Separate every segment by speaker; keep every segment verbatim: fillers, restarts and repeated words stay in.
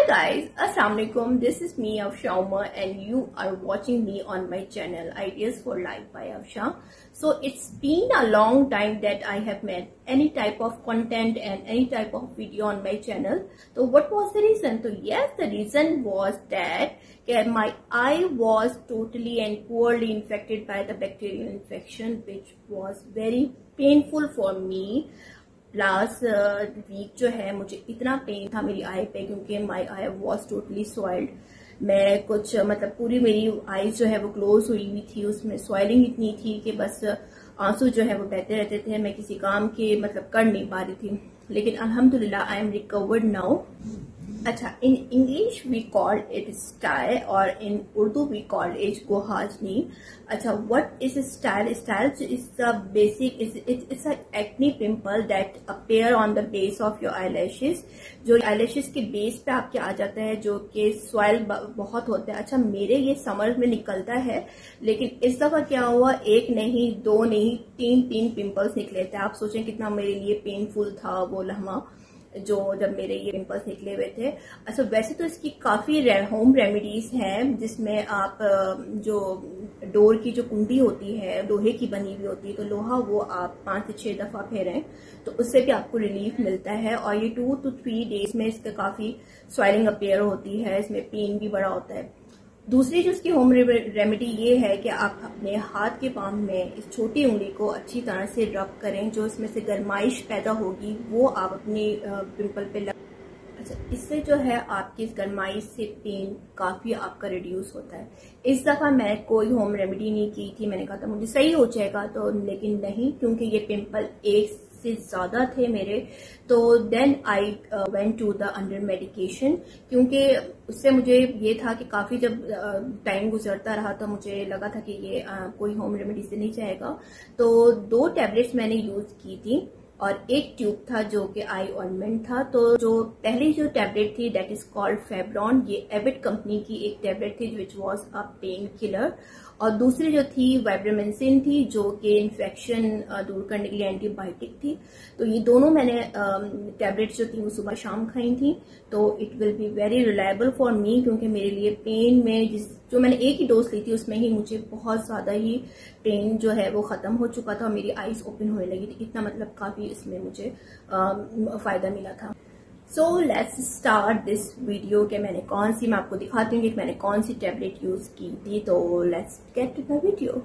Speaker 1: guys, Assalamualaikum. This is me Afsha Umar and you are watching me on my channel Ideas for Life by Afsha. So it's been a long time that I have made any type of content and any type of video on my channel. So what was the reason? So yes, the reason was that my eye was totally and poorly infected by the bacterial infection, which was very painful for me. Last week जो है मुझे इतना pen था मेरी eye पे, क्योंकि my eye was totally soiled. मैं कुछ मतलब पूरी मेरी आईज जो है वो क्लोज हुई हुई थी, उसमें सॉइलिंग इतनी थी कि बस आंसू जो है वो बहते रहते थे. मैं किसी काम के मतलब कर नहीं पा रही थी, लेकिन अल्हम्दुलिल्लाह आई एम रिकवर्ड नाउ. अच्छा, in English we call it style और in Urdu we call it गोहाजनी. अच्छा, what is style? Style is the basic it's a acne pimple that appear on the base of your eyelashes. जो eyelashes के base पे आपके आ जाता है, जो कि सॉइल बहुत होता है. अच्छा, मेरे ये समर में निकलता है, लेकिन इस दफा क्या हुआ, एक नहीं दो नहीं तीन तीन पिंपल्स निकले थे. आप सोचें कितना मेरे लिए पेनफुल था वो लम्हा जो जब मेरे ये पिंपल्स निकले हुए थे. अच्छा, वैसे तो इसकी काफी होम रेमेडीज हैं, जिसमें आप जो डोर की जो कुंडी होती है लोहे की बनी हुई होती है, तो लोहा वो आप पांच से छह दफा फेरें तो उससे भी आपको रिलीफ मिलता है. और ये टू टू थ्री डेज में इसका काफी स्वेलिंग अपीयर होती है, इसमें पेन भी बड़ा होता है. दूसरी जो इसकी होम रेमेडी ये है कि आप अपने हाथ के पाम में इस छोटी उंगली को अच्छी तरह से रब करें. जो इसमें से गर्माइश पैदा होगी वो आप अपनी पिंपल पे लग. अच्छा, इससे जो है आपकी इस गर्माइश से पेन काफी आपका रिड्यूस होता है. इस दफा मैं कोई होम रेमेडी नहीं की थी, मैंने कहा था मुझे सही हो जाएगा, तो लेकिन नहीं, क्योंकि ये पिंपल एक से ज्यादा थे मेरे. तो then I went to the under medication, क्योंकि उससे मुझे ये था कि काफी जब टाइम uh, गुजरता रहा तो मुझे लगा था कि ये uh, कोई होम रेमेडी से नहीं जाएगा. तो दो टैबलेट्स मैंने यूज की थी और एक ट्यूब था जो कि आई ऑइंटमेंट था. तो जो पहली जो टैबलेट थी दैट इज कॉल्ड फेब्रॉन, ये एबिट कंपनी की एक टैबलेट थी which was a painkiller. और दूसरी जो थी वाइब्रामेंसिन थी, जो कि इन्फेक्शन दूर करने के लिए एंटीबायोटिक थी. तो ये दोनों मैंने टैबलेट्स जो थी वो सुबह शाम खाई थी. तो it will be very reliable for me, क्योंकि मेरे लिए पेन में जिस जो मैंने एक ही डोज ली थी उसमें ही मुझे बहुत ज्यादा ही पेन जो है वो खत्म हो चुका था और मेरी आईज ओपन होने लगी थी. इतना मतलब काफी इसमें मुझे आ, फायदा मिला था. So let's start this video कि मैंने कौन सी, मैं आपको दिखाती हूँ कि मैंने कौन सी टैबलेट यूज की थी. तो let's get to the video.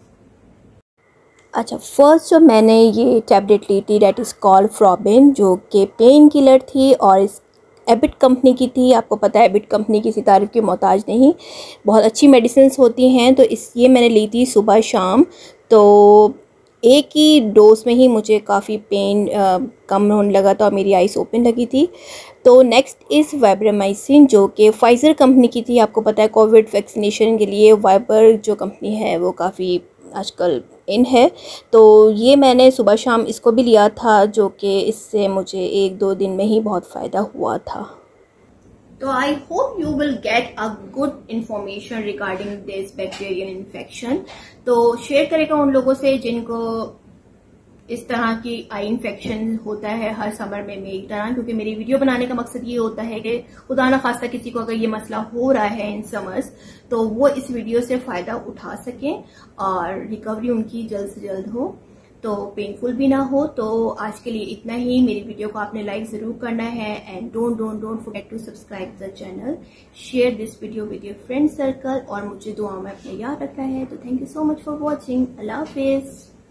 Speaker 1: अच्छा, फर्स्ट जो मैंने ये टैबलेट ली थी दैट इज कॉल्ड फ्रॉबिन, जो कि पेन किलर थी और इस एबिट कंपनी की थी. आपको पता है एबिट कंपनी किसी तारीफ की मोहताज नहीं, बहुत अच्छी मेडिसिन होती हैं. तो इस ये मैंने ली थी सुबह शाम. तो एक ही डोज में ही मुझे काफ़ी पेन आ, कम होने लगा था और मेरी आईज ओपन लगी थी. तो नेक्स्ट इज़ वाइब्रामाइसिन, जो कि फाइजर कंपनी की थी. आपको पता है कोविड वैक्सीनेशन के लिए वाइबर जो कंपनी है वो काफ़ी आजकल इन है. तो ये मैंने सुबह शाम इसको भी लिया था, जो कि इससे मुझे एक दो दिन में ही बहुत फ़ायदा हुआ था. तो I hope you will get a good information regarding this bacterial infection. तो शेयर करेगा उन लोगों से जिनको इस तरह की आई इन्फेक्शन होता है हर समर में मेरी तरह, क्योंकि मेरी वीडियो बनाने का मकसद ये होता है कि खुदा न खास्ता किसी को अगर ये मसला हो रहा है इन समर्स, तो वो इस वीडियो से फायदा उठा सकें और रिकवरी उनकी जल्द से जल्द हो, तो पेनफुल भी ना हो. तो आज के लिए इतना ही. मेरी वीडियो को आपने लाइक जरूर करना है and don't don't don't forget to subscribe the channel, share this video with your friend circle और मुझे दुआ में अपने याद रखना है. तो thank you so much for watching. अल्लाह हाफिज.